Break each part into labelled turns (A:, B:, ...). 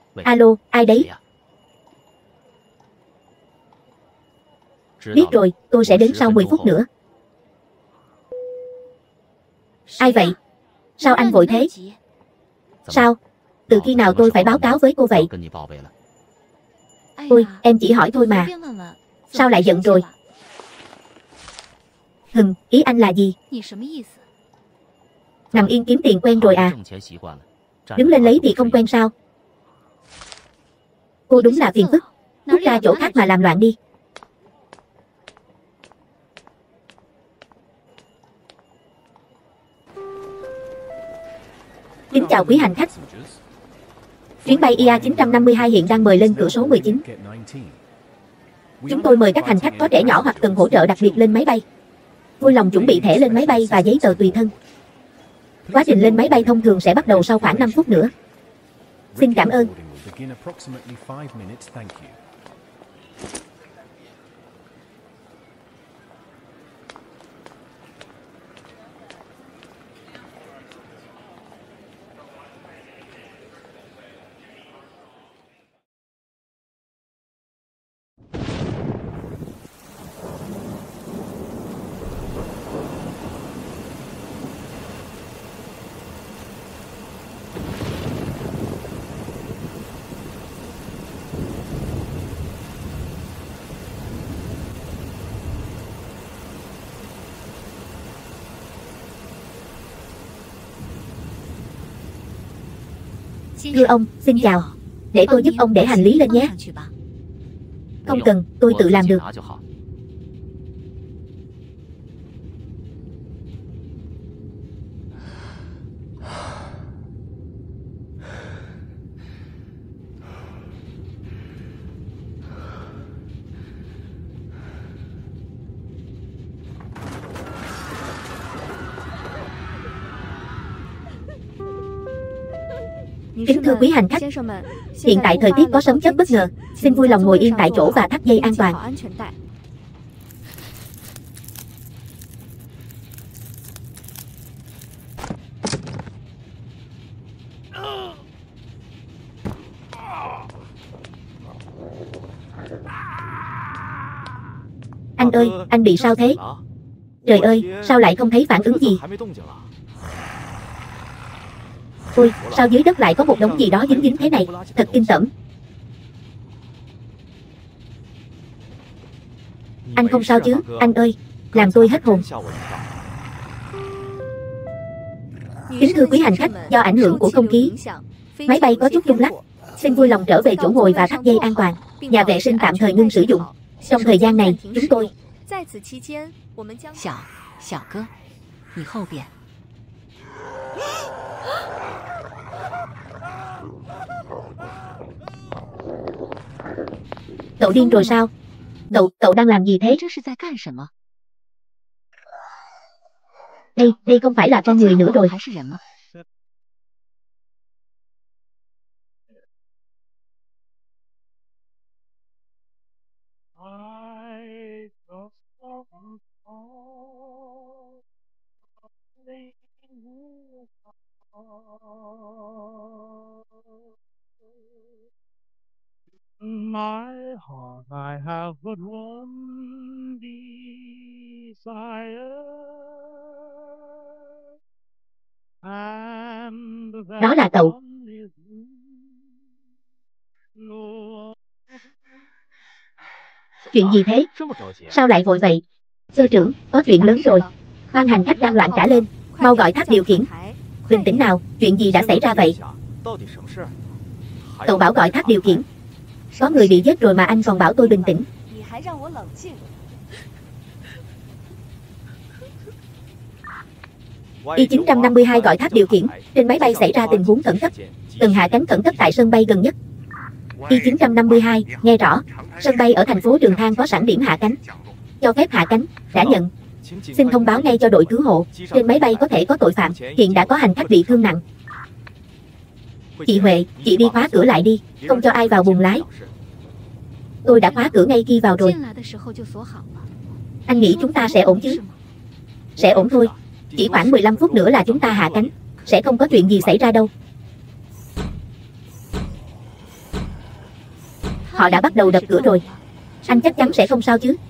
A: Alo, ai đấy? Biết rồi, tôi sẽ đến sau 10 phút nữa. Ai vậy? Sao anh vội thế? Sao? Từ khi nào tôi phải báo cáo với cô vậy? Ôi, em chỉ hỏi thôi mà. Sao lại giận rồi? Ý anh là gì? Nằm yên kiếm tiền quen rồi à? Đứng lên lấy thì không quen sao? Cô đúng là phiền phức. Rút ra chỗ khác mà làm loạn đi. Kính chào quý hành khách. Chuyến bay IA 952 hiện đang mời lên cửa số 19. Chúng tôi mời các hành khách có trẻ nhỏ hoặc cần hỗ trợ đặc biệt lên máy bay. Vui lòng chuẩn bị thẻ lên máy bay và giấy tờ tùy thân. Quá trình lên máy bay thông thường sẽ bắt đầu sau khoảng 5 phút nữa. Xin cảm ơn. Thưa ông, xin chào. Để tôi giúp ông để hành lý lên nhé. Không cần, tôi tự làm được. Kính thưa quý hành khách, hiện tại thời tiết có sấm chớp bất ngờ, xin vui lòng ngồi yên tại chỗ và thắt dây an toàn. Anh ơi, anh bị sao thế? Trời ơi, sao lại không thấy phản ứng gì? Ôi, sao dưới đất lại có một đống gì đó dính dính thế này? Thật kinh tởm. Anh không sao chứ, anh ơi, làm tôi hết hồn. Kính thưa quý hành khách, do ảnh hưởng của không khí, máy bay có chút rung lắc. Xin vui lòng trở về chỗ ngồi và thắt dây an toàn. Nhà vệ sinh tạm thời ngưng sử dụng. Trong thời gian này, chúng tôi...
B: Xiao哥，你后边。
A: Cậu điên rồi sao? Cậu đang làm gì thế? Đây không phải là con người nữa rồi.
C: My heart, I have but one desire, and
A: Đó là cậu. Chuyện gì thế? Sao lại vội vậy? Sơ trưởng, có chuyện lớn rồi. Ban hành khách đang loạn cả lên. Mau gọi tháp điều khiển. Bình tĩnh nào, chuyện gì đã xảy ra vậy? Cậu bảo gọi tháp điều khiển. Có người bị giết rồi mà anh còn bảo tôi bình tĩnh. Y-952 gọi tháp điều khiển. Trên máy bay xảy ra tình huống khẩn cấp. Cần hạ cánh khẩn cấp tại sân bay gần nhất. Y-952, nghe rõ. Sân bay ở thành phố Trường Thang có sẵn điểm hạ cánh. Cho phép hạ cánh, đã nhận. Xin thông báo ngay cho đội cứu hộ. Trên máy bay có thể có tội phạm. Hiện đã có hành khách bị thương nặng. Chị Huệ, chị đi khóa cửa lại đi. Không cho ai vào buồng lái. Tôi đã khóa cửa ngay khi vào rồi. Anh nghĩ chúng ta sẽ ổn chứ? Sẽ ổn thôi. Chỉ khoảng 15 phút nữa là chúng ta hạ cánh. Sẽ không có chuyện gì xảy ra đâu. Họ đã bắt đầu đập cửa rồi. Anh chắc chắn sẽ không sao chứ?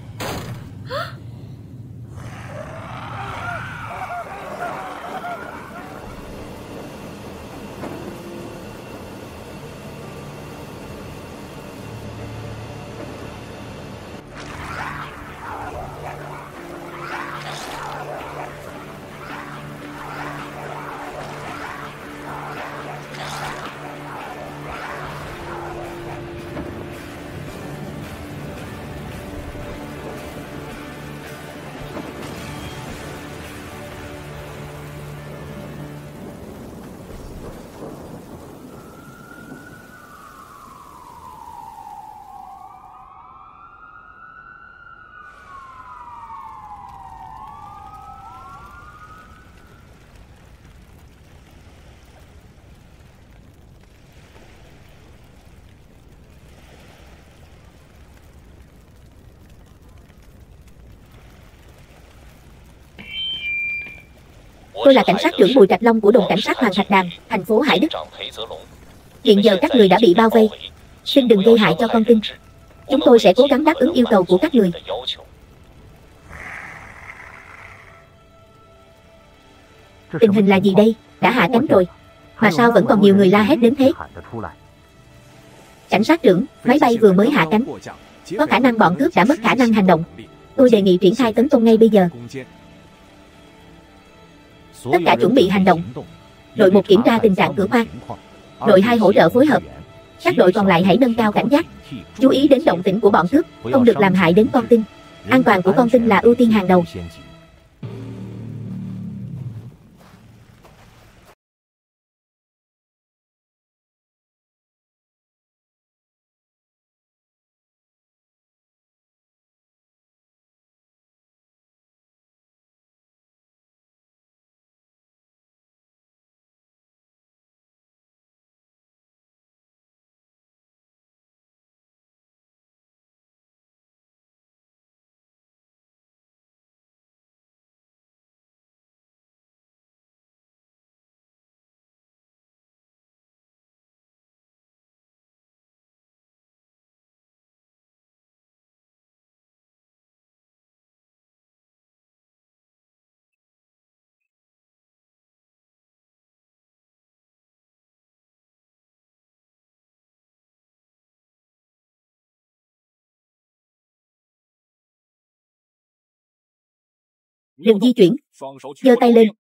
A: Tôi là cảnh sát trưởng Bùi Trạch Long của đồn cảnh sát Hoàng Thạch Đàm, thành phố Hải Đức. Hiện giờ các người đã bị bao vây. Xin đừng gây hại cho con tin. Chúng tôi sẽ cố gắng đáp ứng yêu cầu của các người. Tình hình là gì đây? Đã hạ cánh rồi. Mà sao vẫn còn nhiều người la hét đến thế? Cảnh sát trưởng, máy bay vừa mới hạ cánh. Có khả năng bọn cướp đã mất khả năng hành động. Tôi đề nghị triển khai tấn công ngay bây giờ. Tất cả chuẩn bị hành động. Đội 1 kiểm tra tình trạng cửa khoang. Đội 2 hỗ trợ phối hợp. Các đội còn lại hãy nâng cao cảnh giác. Chú ý đến động tĩnh của bọn cướp, không được làm hại đến con tin. An toàn của con tin là ưu tiên hàng đầu. Đừng di chuyển. Giơ tay lên.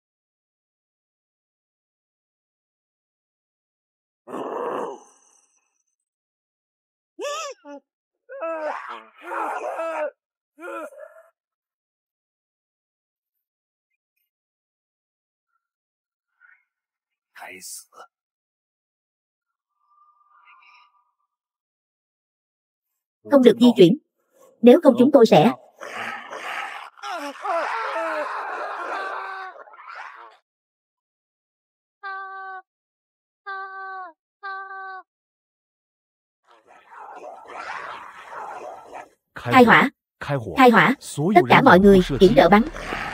A: Không được di chuyển. Nếu không chúng tôi sẽ... Khai hỏa. Khai hỏa. Tất cả mọi người yểm trợ bắn.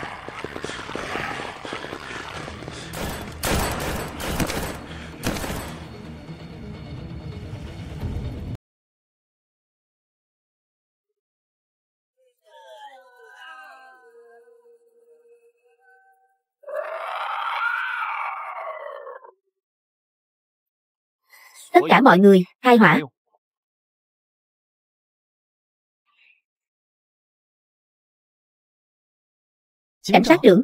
A: Tất cả mọi người khai hỏa. Cảnh sát trưởng.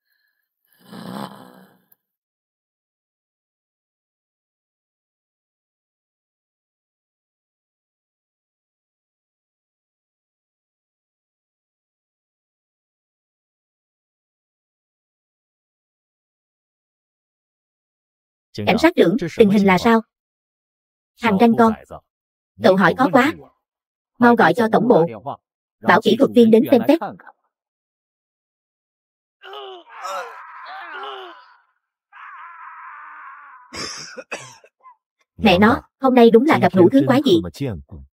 A: Cảnh sát trưởng, tình hình là sao? Thằng ranh con. Cậu hỏi khó quá. Mau gọi cho tổng bộ. Bảo kỹ thuật viên đến xem xét. Mẹ nó, hôm nay đúng là gặp đủ thứ quái dị.